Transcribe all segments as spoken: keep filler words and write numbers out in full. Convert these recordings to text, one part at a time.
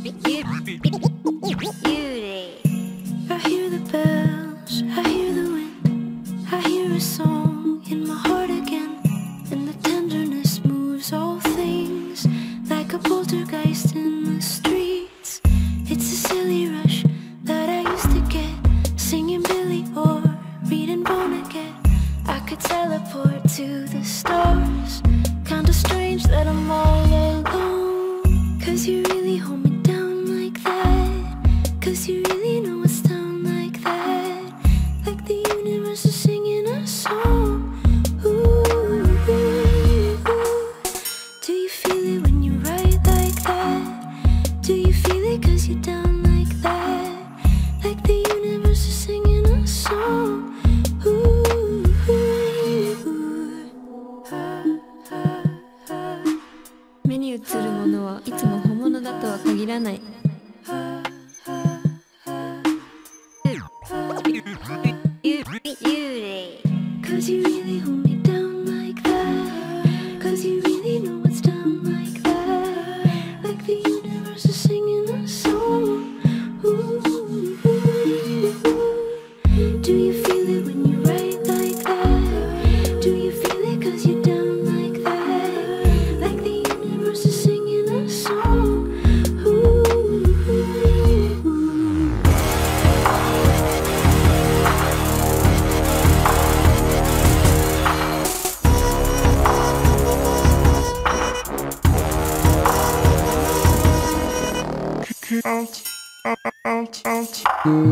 I hear the bells, I hear the wind, I hear a song in my heart again, and the tenderness moves all things like a poltergeist in the streets. It's a silly rush that I used to get, singing Billy or reading Vonnegut. I could teleport to the stars. Kinda strange that I'm all alone, 'cause you really hold me down like that, 'cause you really know it's down like that, like the universe is singing a song. Ooh, ooh, ooh. Do you feel it when you write like that? Do you feel it 'cause you're down like that, like the universe is singing a song? Ooh, ooh, ooh. Ah, ah, ah. 目に映るものはいつも本物だとは限らない。 'Cause you really hold me down like that, 'cause you really know it's down like that, like the universe is singing a song. Ooh, ooh, ooh. Do you feel it when you write like that? Do you feel it 'cause you're down like that, like the universe is singing a song? Ooh, ooh, ooh. Ouch, ouch, ouch.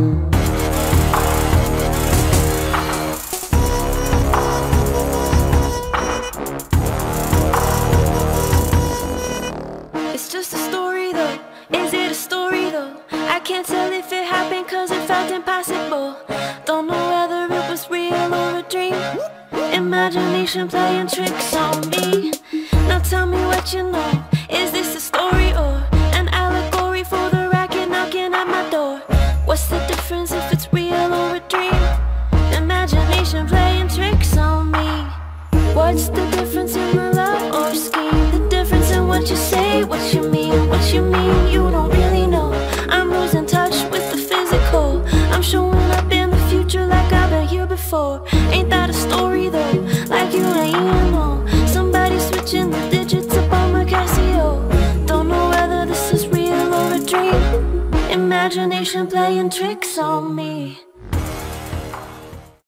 It's just a story though, is it a story though? I can't tell if it happened 'cause it felt impossible. Don't know whether it was real or a dream. Imagination playing tricks on me. Now tell me what you know, is this a story or an allegory for the racket knocking at my door? What's the difference if it's real or a dream? Imagination playing tricks on me. What's the difference in my love or scheme? The difference in what you say, what you mean, what you mean, you don't really know. I'm losing touch with the physical. I'm showing up in the future like I've been here before. Ain't that a story though? Like you ain't even know. Somebody switching the digits up on my Casio. Don't know whether this is real or a dream. Imagination playing tricks on me.